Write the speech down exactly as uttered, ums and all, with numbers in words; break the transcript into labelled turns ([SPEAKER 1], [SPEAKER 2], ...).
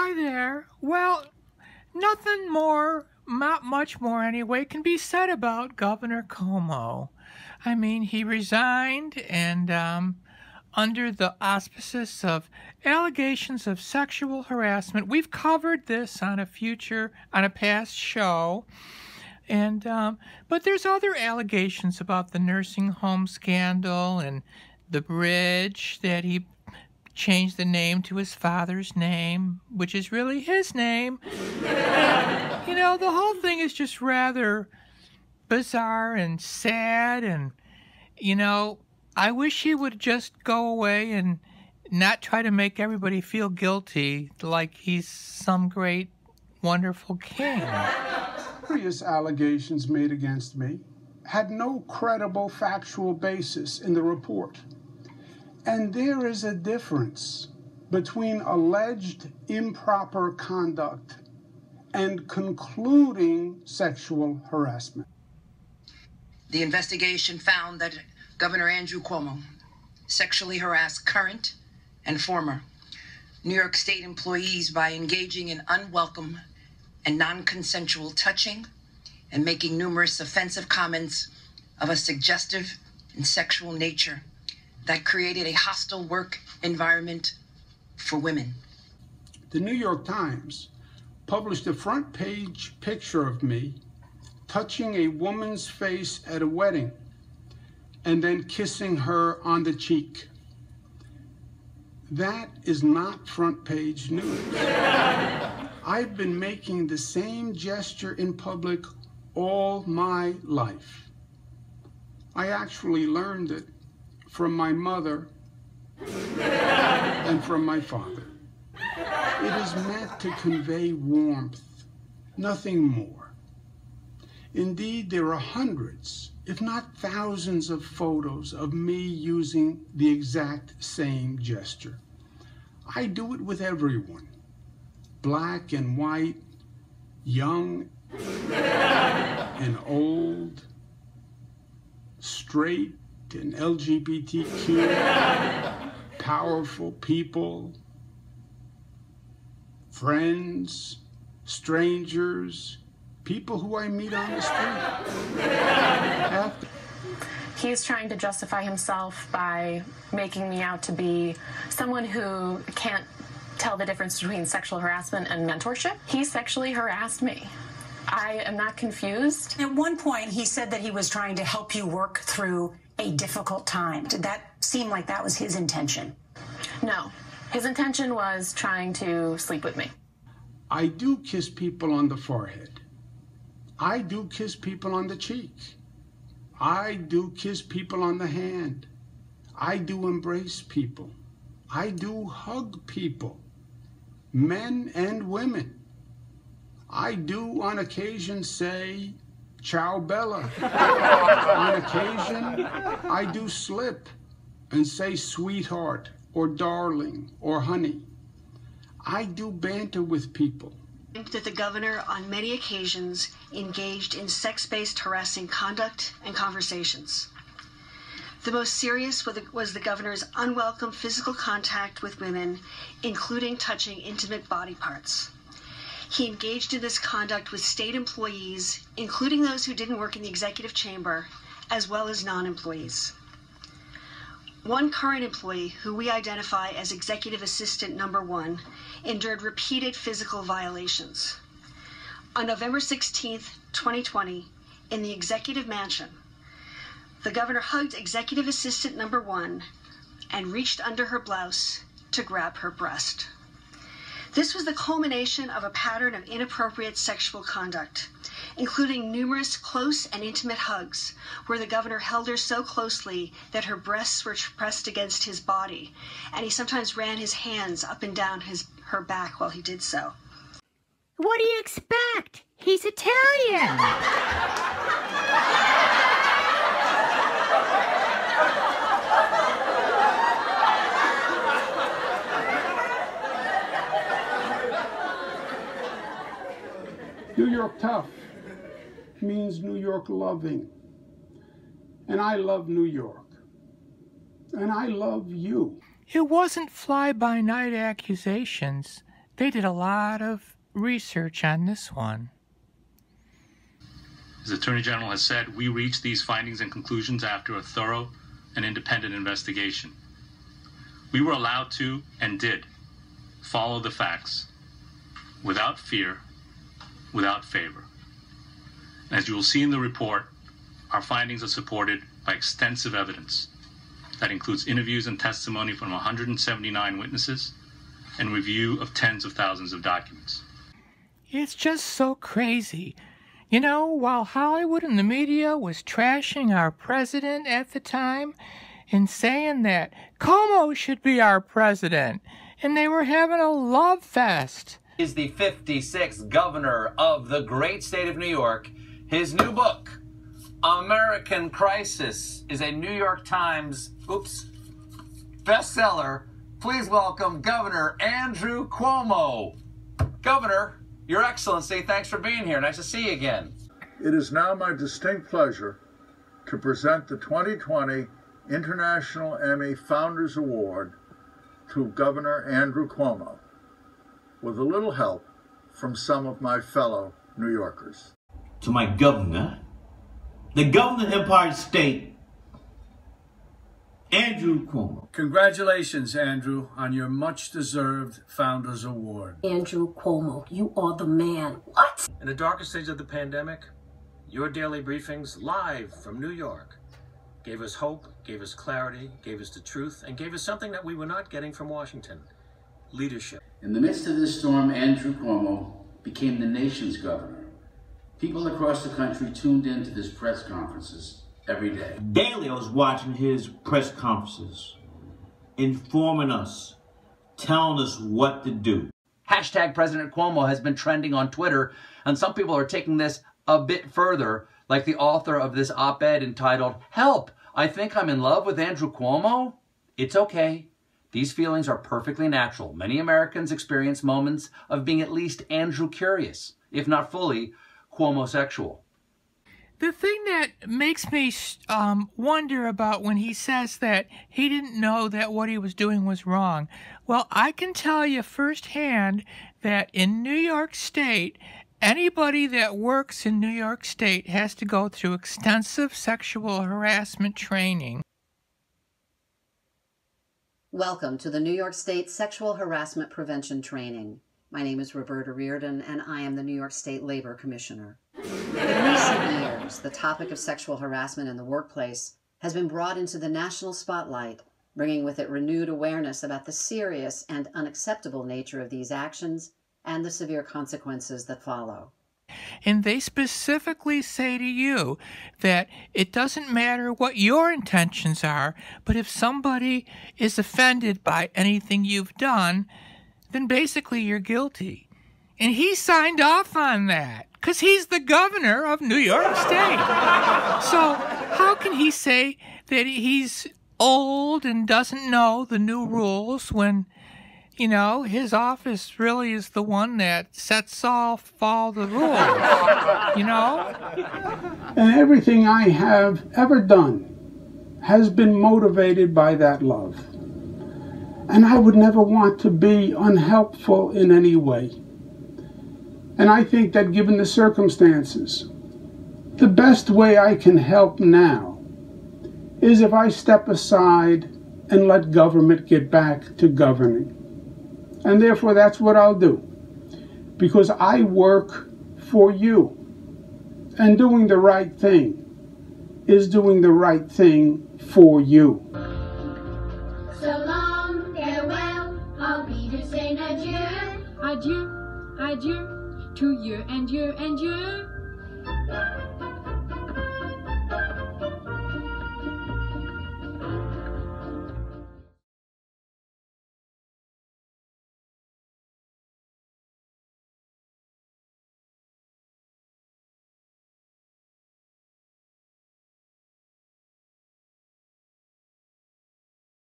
[SPEAKER 1] Hi there. Well, nothing more, not much more anyway, can be said about Governor Cuomo. I mean, he resigned and, um, under the auspices of allegations of sexual harassment. We've covered this on a future, on a past show. And, um, but there's other allegations about the nursing home scandal and the bridge that he changed the name to his father's name, which is really his name. And, you know, the whole thing is just rather bizarre and sad, and, you know, I wish he would just go away and not try to make everybody feel guilty like he's some great, wonderful king.
[SPEAKER 2] Various allegations made against me had no credible factual basis in the report. And there is a difference between alleged improper conduct and concluding sexual harassment.
[SPEAKER 3] The investigation found that Governor Andrew Cuomo sexually harassed current and former New York State employees by engaging in unwelcome and non-consensual touching and making numerous offensive comments of a suggestive and sexual nature that created a hostile work environment for women.
[SPEAKER 2] The New York Times published a front page picture of me touching a woman's face at a wedding and then kissing her on the cheek. That is not front page news. I've been making the same gesture in public all my life. I actually learned it from my mother and from my father. It is meant to convey warmth, nothing more. Indeed, there are hundreds, if not thousands, of photos of me using the exact same gesture. I do it with everyone, black and white, young and old, straight and L G B T Q, powerful people, friends, strangers, people who I meet on the street. After
[SPEAKER 4] He's trying to justify himself by making me out to be someone who can't tell the difference between sexual harassment and mentorship. He sexually harassed me. I am not confused.
[SPEAKER 5] At one point, he said that he was trying to help you work through a difficult time. Did that seem like that was his intention?
[SPEAKER 4] No. His intention was trying to sleep with me.
[SPEAKER 2] I do kiss people on the forehead. I do kiss people on the cheek. I do kiss people on the hand. I do embrace people. I do hug people, men and women. I do on occasion say, ciao Bella. On occasion, I do slip and say sweetheart or darling or honey. I do banter with people.
[SPEAKER 6] That the governor on many occasions engaged in sex-based harassing conduct and conversations. The most serious was the governor's unwelcome physical contact with women, including touching intimate body parts. He engaged in this conduct with state employees, including those who didn't work in the executive chamber, as well as non-employees. One current employee, who we identify as executive assistant number one, endured repeated physical violations. On November sixteenth, twenty twenty, in the executive mansion, the governor hugged executive assistant number one and reached under her blouse to grab her breast. This was the culmination of a pattern of inappropriate sexual conduct, including numerous close and intimate hugs, where the governor held her so closely that her breasts were pressed against his body, and he sometimes ran his hands up and down his, her back while he did so.
[SPEAKER 7] What do you expect? He's Italian!
[SPEAKER 2] New York tough means New York loving. And I love New York. And I love you.
[SPEAKER 1] It wasn't fly-by-night accusations They did a lot of research on this one.
[SPEAKER 8] As the Attorney General has said, we reached these findings and conclusions after a thorough and independent investigation. We were allowed to, and did, follow the facts without fear, without favor. As you will see in the report, our findings are supported by extensive evidence that includes interviews and testimony from one hundred seventy-nine witnesses and review of tens of thousands of documents.
[SPEAKER 1] It's just so crazy. You know, while Hollywood and the media was trashing our president at the time and saying that Cuomo should be our president, and they were having a love fest.
[SPEAKER 9] Is the fifty-sixth governor of the great state of New York. His new book, American Crisis, is a New York Times, oops, bestseller. Please welcome Governor Andrew Cuomo. Governor, Your Excellency, thanks for being here. Nice to see you again.
[SPEAKER 10] It is now my distinct pleasure to present the twenty twenty International Emmy Founders Award to Governor Andrew Cuomo, with a little help from some of my fellow New Yorkers.
[SPEAKER 11] To my governor, the governor of the Empire State, Andrew Cuomo.
[SPEAKER 12] Congratulations, Andrew, on your much-deserved Founders Award.
[SPEAKER 13] Andrew Cuomo, you are the man. What?
[SPEAKER 12] In the darkest stage of the pandemic, your daily briefings live from New York gave us hope, gave us clarity, gave us the truth, and gave us something that we were not getting from Washington: leadership.
[SPEAKER 14] In the midst of this storm, Andrew Cuomo became the nation's governor. People across the country tuned into his press conferences every day.
[SPEAKER 11] Daily I was watching his press conferences, informing us, telling us what to do.
[SPEAKER 9] Hashtag President Cuomo has been trending on Twitter, and some people are taking this a bit further, like the author of this op-ed entitled, "Help! I think I'm in love with Andrew Cuomo." It's okay. These feelings are perfectly natural. Many Americans experience moments of being at least Andrew curious, if not fully Cuomo-sexual.
[SPEAKER 1] The thing that makes me um, wonder about when he says that he didn't know that what he was doing was wrong. Well, I can tell you firsthand that in New York State, anybody that works in New York State has to go through extensive sexual harassment training.
[SPEAKER 15] Welcome to the New York State Sexual Harassment Prevention Training. My name is Roberta Reardon, and I am the New York State Labor Commissioner. In recent years, the topic of sexual harassment in the workplace has been brought into the national spotlight, bringing with it renewed awareness about the serious and unacceptable nature of these actions and the severe consequences that follow.
[SPEAKER 1] And they specifically say to you that it doesn't matter what your intentions are, but if somebody is offended by anything you've done, then basically you're guilty. And he signed off on that because he's the governor of New York State. So how can he say that he's old and doesn't know the new rules when, you know, his office really is the one that sets off all the rules, you know?
[SPEAKER 2] And everything I have ever done has been motivated by that love. And I would never want to be unhelpful in any way. And I think that given the circumstances, the best way I can help now is if I step aside and let government get back to governing. And therefore that's what I'll do. Because I work for you. And doing the right thing is doing the right thing for you.
[SPEAKER 16] So long, farewell, I'll be to say adieu. Adieu, adieu, to you and you and you.